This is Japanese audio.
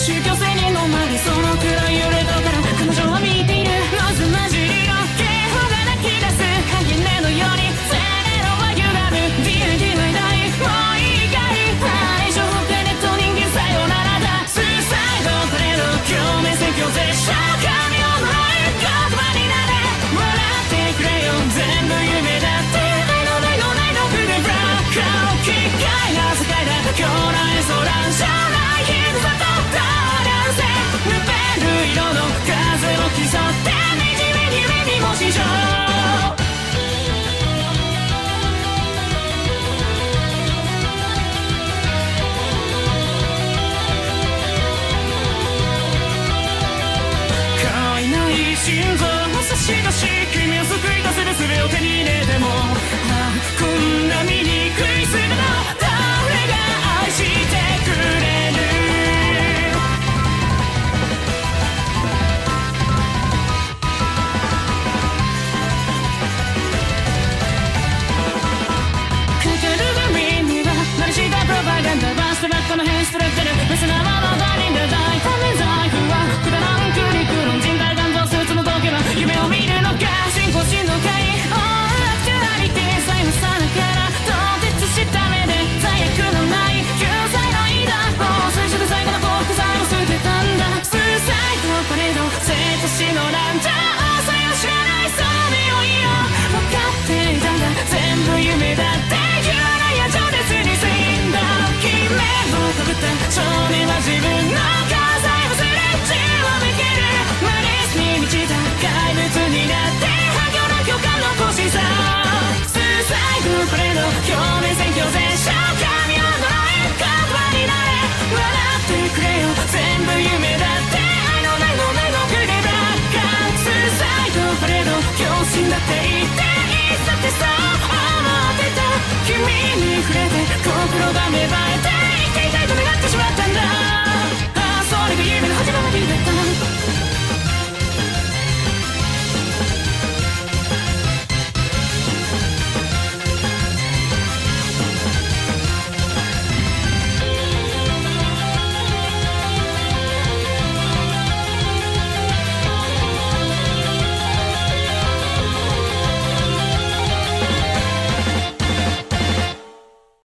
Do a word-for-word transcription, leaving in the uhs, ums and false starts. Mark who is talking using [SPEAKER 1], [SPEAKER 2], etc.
[SPEAKER 1] 宗教性に飲まれそのくらい揺れたから彼女は見ているローズ混じりの警報が泣き出す影根のようにセレロは歪む ディーエヌディー の偉大もういいかいあれ情報プラネット人間さよならだスーサイドパレード共鳴宣教絶唱神を舞う言葉になれ笑ってくれよ全部夢だって愛のないのないのブルーブラウン顔機械な世界だ今日の演奏欄将来ヒルザとダーダンセヌペル色の風を競ってねじれに上にも史上変えない心臓を差し出し君を救い出せる術を手に入れても、ああこんな醜い姿誰が愛してくれるかかる耳には慣れしたプロパガンダバストバットの変質レッテル別なもの他人で大ため財布はくだらんクリクロン人体頑丈スーツの時は夢を見るのか信仰心の会オーアクチュアリティさえもさなから凍結した目で罪悪のない救済の井だもう最初で最後の国際を捨てたんだスーサイドパレード生と死のランタンさよ知らないその匂いを分かっていたんだ全部夢だって言うなや情熱に死んだ決めをかぶった少年は自分